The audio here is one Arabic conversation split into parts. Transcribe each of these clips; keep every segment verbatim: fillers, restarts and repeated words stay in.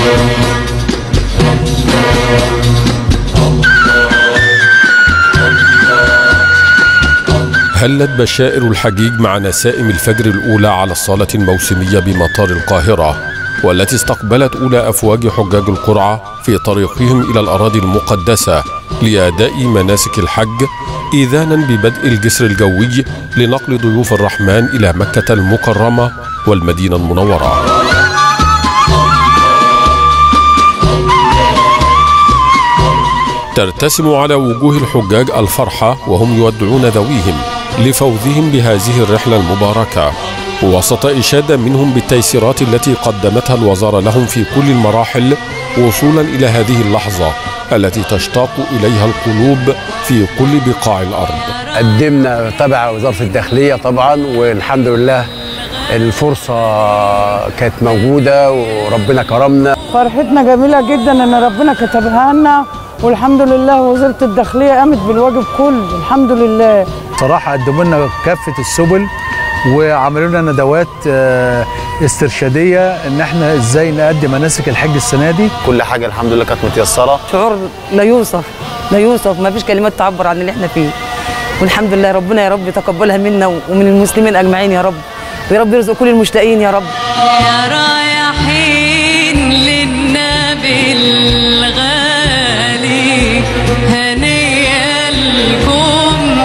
هلت بشائر الحجيج مع نسائم الفجر الأولى على الصالة الموسمية بمطار القاهرة، والتي استقبلت أولى أفواج حجاج القرعة في طريقهم إلى الأراضي المقدسة لأداء مناسك الحج، إذانا ببدء الجسر الجوي لنقل ضيوف الرحمن إلى مكة المكرمة والمدينة المنورة. ترتسم على وجوه الحجاج الفرحة وهم يودعون ذويهم لفوزهم بهذه الرحلة المباركة، وسط إشادة منهم بالتيسيرات التي قدمتها الوزارة لهم في كل المراحل وصولا إلى هذه اللحظة التي تشتاق إليها القلوب في كل بقاع الأرض. قدمنا تبع وزارة الداخلية طبعا، والحمد لله الفرصة كانت موجودة وربنا كرمنا. فرحتنا جميلة جدا ان ربنا كتبها لنا، والحمد لله وزارة الداخلية قامت بالواجب كله الحمد لله. صراحة قدموا لنا كافة السبل وعملوا لنا ندوات استرشادية ان احنا ازاي نقدم مناسك الحج السنة دي. كل حاجة الحمد لله كانت متيسرة. شعور لا يوصف لا يوصف، ما فيش كلمات تعبر عن اللي احنا فيه، والحمد لله ربنا يا رب يتقبلها منا ومن المسلمين اجمعين يا رب، ويا رب يرزق كل المشتاقين يا رب. يا رايحين للنبي الغالي هنيئا لكم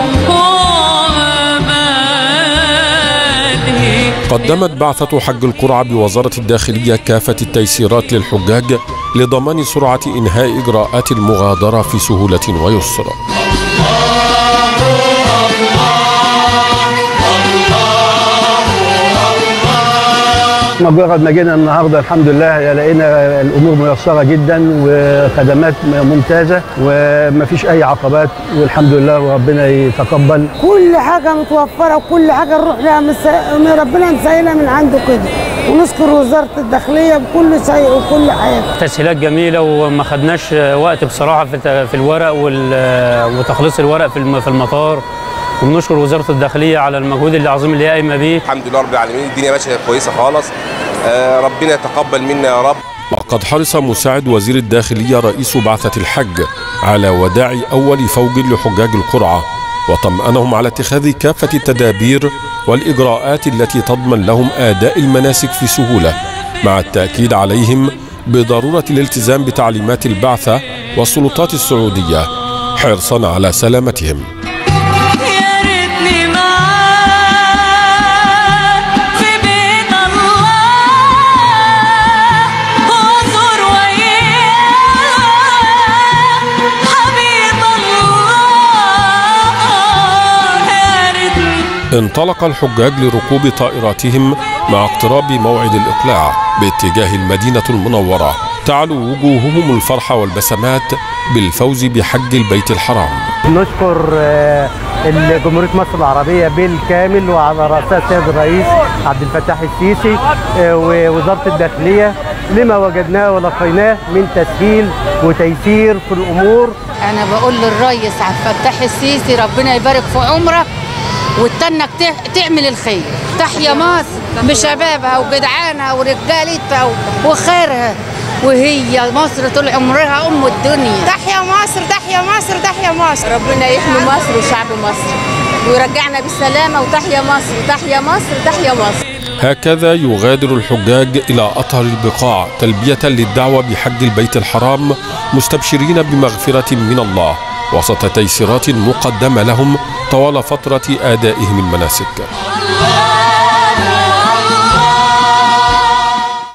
وعبالي. قدمت بعثة حج القرعة بوزارة الداخلية كافة التيسيرات للحجاج لضمان سرعة إنهاء إجراءات المغادرة في سهولة ويسر. مجرد ما جينا النهارده الحمد لله لقينا الامور ميسره جدا وخدمات ممتازه ومفيش اي عقبات، والحمد لله وربنا يتقبل. كل حاجه متوفره وكل حاجه نروح لها من ربنا نسهلها من عنده كده، ونشكر وزاره الداخليه بكل شيء وكل حاجه. تسهيلات جميله وما خدناش وقت بصراحه في الورق وتخليص الورق في المطار، وبنشكر وزاره الداخليه على المجهود العظيم اللي هي قايمه بيه. الحمد لله رب العالمين، الدنيا ماشيه كويسه خالص، آه ربنا يتقبل منا يا رب. وقد حرص مساعد وزير الداخليه رئيس بعثه الحج على وداع اول فوج لحجاج القرعه، وطمأنهم على اتخاذ كافه التدابير والاجراءات التي تضمن لهم اداء المناسك في سهوله، مع التاكيد عليهم بضروره الالتزام بتعليمات البعثه والسلطات السعوديه حرصا على سلامتهم. انطلق الحجاج لركوب طائراتهم مع اقتراب موعد الإقلاع باتجاه المدينة المنورة، تعلو وجوههم الفرحة والبسمات بالفوز بحج البيت الحرام. نشكر جمهورية مصر العربية بالكامل وعلى رأسها السيد الرئيس عبد الفتاح السيسي ووزارة الداخلية لما وجدناه ولقيناه من تسهيل وتيسير في الأمور. أنا بقول للرئيس عبد الفتاح السيسي ربنا يبارك في عمرك وتنك تعمل الخير. تحيا مصر بشبابها وجدعانها ورجالتها وخيرها، وهي مصر طول عمرها ام الدنيا. تحيا مصر تحيا مصر تحيا مصر. ربنا يحمي مصر وشعب مصر ويرجعنا بالسلامه، وتحيا مصر تحيا مصر تحيا مصر. هكذا يغادر الحجاج إلى أطهر البقاع تلبية للدعوة بحج البيت الحرام، مستبشرين بمغفرة من الله وسط تيسيرات مقدمة لهم طوال فترة أدائهم المناسك.